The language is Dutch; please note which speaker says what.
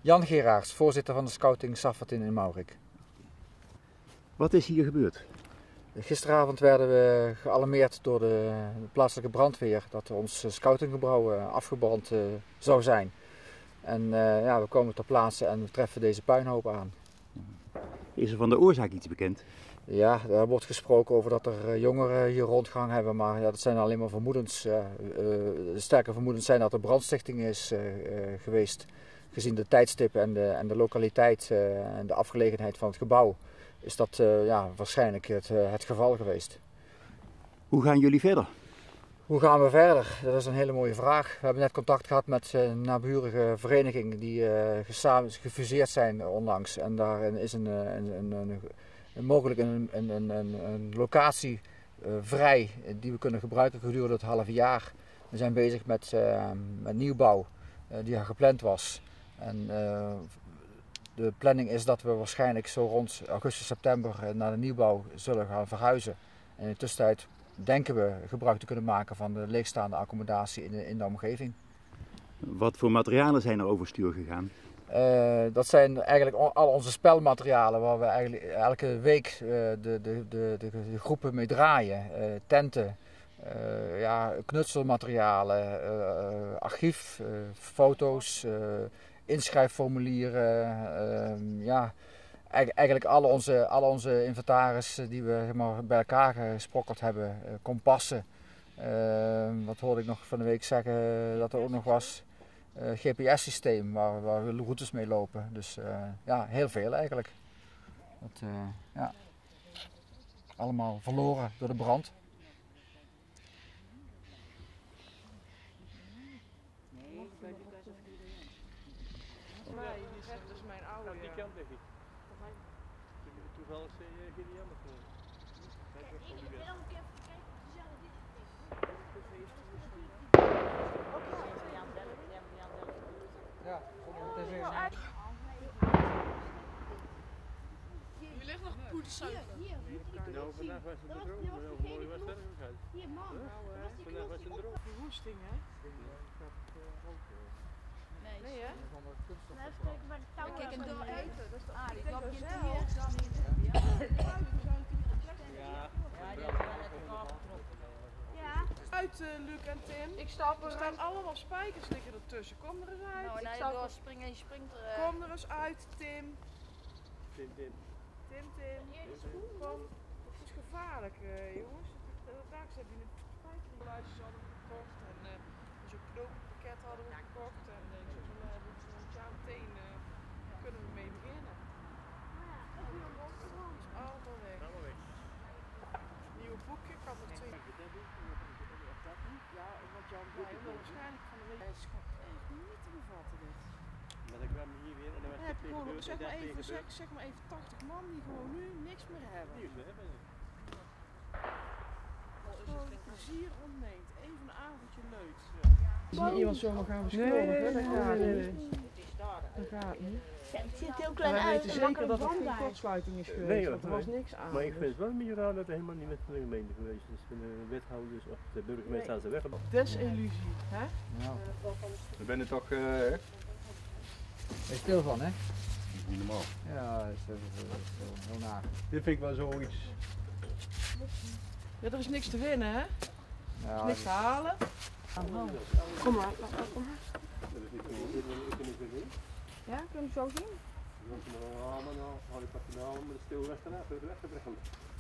Speaker 1: Jan Geraerts, voorzitter van de scouting Saffertin in Maurik.
Speaker 2: Wat is hier gebeurd?
Speaker 1: Gisteravond werden we gealarmeerd door de plaatselijke brandweer dat ons scoutinggebouw afgebrand zou zijn. En ja, we komen ter plaatse en we treffen deze puinhoop aan.
Speaker 2: Is er van de oorzaak iets bekend?
Speaker 1: Ja, er wordt gesproken over dat er jongeren hier rondgang hebben, maar ja, dat zijn alleen maar vermoedens. De sterke vermoedens zijn dat er brandstichting is geweest. Gezien de tijdstip en de lokaliteit en de afgelegenheid van het gebouw is dat ja, waarschijnlijk het geval geweest.
Speaker 2: Hoe gaan jullie verder?
Speaker 1: Hoe gaan we verder? Dat is een hele mooie vraag. We hebben net contact gehad met een naburige vereniging die gefuseerd zijn onlangs. En daarin is mogelijk een locatie vrij die we kunnen gebruiken gedurende het halve jaar. We zijn bezig met nieuwbouw die gepland was. En de planning is dat we waarschijnlijk zo rond augustus, september naar de nieuwbouw zullen gaan verhuizen. En in de tussentijd denken we gebruik te kunnen maken van de leegstaande accommodatie in de omgeving.
Speaker 2: Wat voor materialen zijn er overstuur gegaan?
Speaker 1: Dat zijn eigenlijk al onze spelmaterialen waar we eigenlijk elke week de groepen mee draaien. Tenten, ja, knutselmaterialen, archief, foto's, inschrijfformulieren. Ja, eigenlijk alle onze inventaris die we helemaal bij elkaar gesprokkeld hebben. Kompassen. Wat hoorde ik nog van de week zeggen dat er ook nog was? GPS-systeem waar we routes mee lopen. Dus ja, heel veel eigenlijk. Dat, ja. Allemaal verloren door de brand.
Speaker 3: Nee, dat is mijn oude.
Speaker 4: Die kant denk ik. Toevallig zie je GDM of niet?
Speaker 5: Ik wil nog een keer kijken gezellig dit
Speaker 1: Ja,
Speaker 3: Je ligt nog poedersuiker.
Speaker 4: Nou, vandaag was het droog, maar heel mooi was het gegaan.
Speaker 5: Hier, man.
Speaker 4: Vandaag was het droog.
Speaker 3: Verwoesting, hè? Nee, hè?
Speaker 5: Even kijken bij de touwen.
Speaker 3: Kijk, en door eten. Dat is
Speaker 5: Ah, die
Speaker 3: ik denk
Speaker 5: klapje
Speaker 3: wel
Speaker 5: hier. Ja.
Speaker 3: uit, Luc en Tim. Ik stap er staan allemaal spijkers liggen ertussen. Kom er eens uit.
Speaker 5: Nou,
Speaker 3: Ik
Speaker 5: nee,
Speaker 3: stap
Speaker 5: door
Speaker 3: er-
Speaker 5: springen en je springt er.
Speaker 3: Kom er eens uit, Tim.
Speaker 4: Tim.
Speaker 3: Tim. Kom. Het is gevaarlijk, jongens. Daar heb je een spijkerlijstjes hadden we gekocht. En zo'n knopenpakket hadden we gekocht. En ik zeg van, ja, meteen kunnen we mee beginnen. Het is allemaal weg. Nieuwe boekje, ik had er 2. Ja, wat Jan zei, waarschijnlijk van de week. Het is gewoon echt niet te bevatten dit.
Speaker 4: Maar dan kwam hier weer en dan was
Speaker 3: Dan
Speaker 4: het
Speaker 3: heb je
Speaker 4: tegen
Speaker 3: gewoon,
Speaker 4: gebeurd
Speaker 3: zeg
Speaker 4: en
Speaker 3: maar
Speaker 4: dat
Speaker 3: even,
Speaker 4: tegen gebeurd.
Speaker 3: zeg maar even 80 man die gewoon nu niks meer hebben.
Speaker 4: Nieuws meer hebben.
Speaker 3: Gewoon plezier ontneemt. Even een avondje leuk.
Speaker 6: Als je iemand zomaar gaan beschuldigen, dat gaat niet. Dat gaat niet.
Speaker 5: Het ziet heel
Speaker 6: En
Speaker 5: klein
Speaker 6: wij
Speaker 5: uit.
Speaker 6: weten zeker dat er geen kortsluiting is geweest,
Speaker 4: Nee,
Speaker 6: want er was niks aan.
Speaker 4: Maar ik vind het wel een beetje raar dat er helemaal niet met de gemeente geweest is. De wethouders of de burgemeester aan zijn weg.
Speaker 6: Desillusie, hè?
Speaker 1: nou,
Speaker 7: We zijn er toch
Speaker 1: ben je stil van, hè?
Speaker 7: niet normaal.
Speaker 1: Ja, dat is heel naar.
Speaker 7: Dit vind ik wel zoiets.
Speaker 6: Ja, er is niks te winnen, hè? Er
Speaker 1: Ja,
Speaker 6: is niks te halen.
Speaker 3: Kom maar, kom maar.
Speaker 4: Dat is niet goed.
Speaker 3: Ja, kunnen we zo zien?
Speaker 4: Dan haal ik wat te halen met de stil weg te brengen.